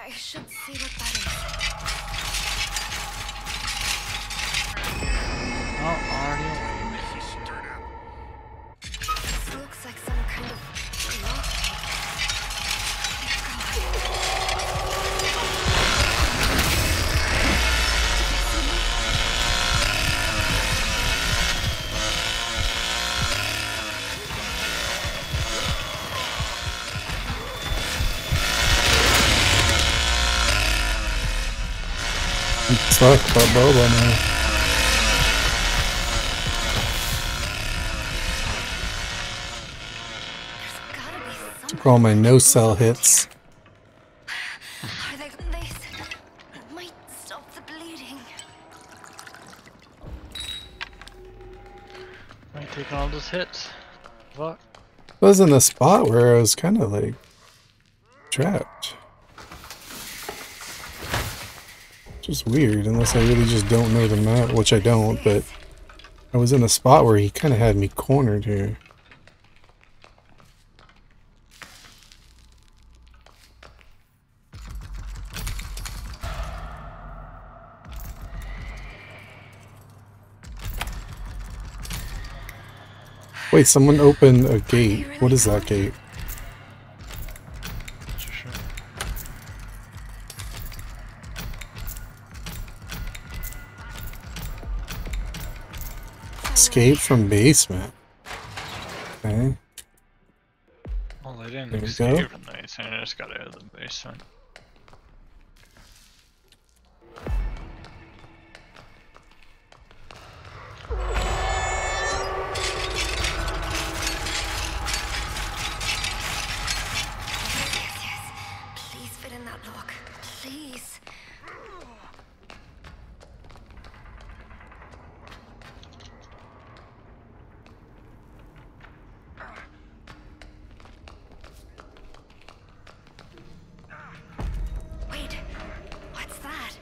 I should see what that is. Oh, already away. This looks like some kind of lock. It's like about Boba now. There's gotta be some. Took all my no-cell hits. Are they might stop the bleeding. Might take all those hits. Fuck. I was in a spot where I was kind of like trapped. Just weird, unless I really just don't know the map, which I don't, but I was in a spot where he kind of had me cornered here. Wait, someone opened a gate. What is that gate? Sure. Escape from basement. Okay. Well, they didn't There we escape go. from the basement, they just got out of the basement. Yes. Please fit in that lock. Please. Wait. What's that?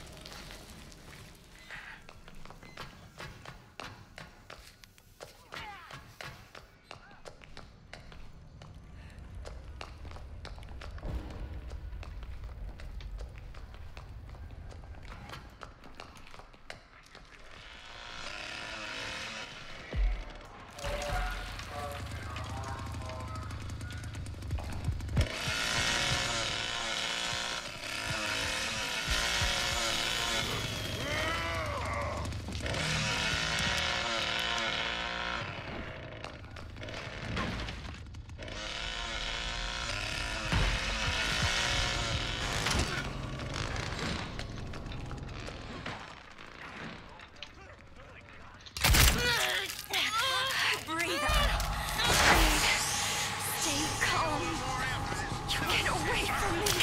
Breathe out. Breathe. Stay calm. You get away from me.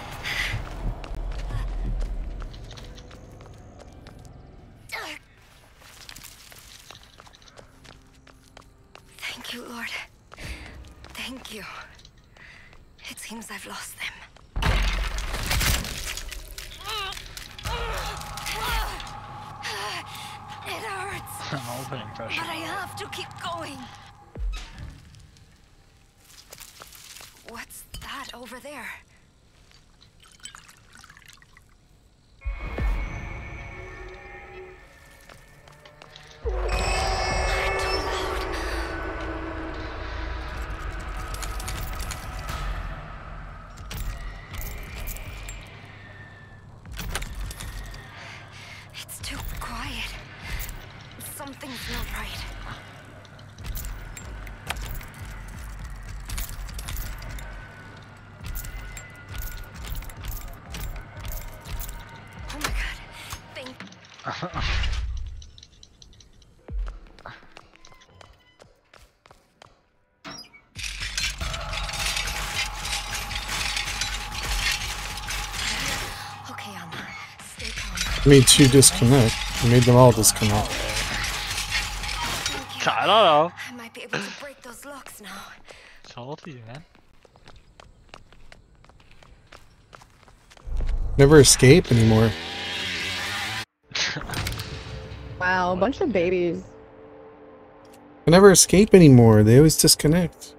Thank you, Lord. Thank you. It seems I've lost them. It hurts. Opening pressure. But I have to keep going. What's that over there? Too loud. It's too quiet. Something's not right. Oh my god. Thank Okay, Anna. Stay calm. I made two disconnect. I made them all disconnect. Thank you. I don't know. I might be able to break those locks now. It's all to you, man. Never escape anymore. Wow, a bunch of babies. I never escape anymore. They always disconnect.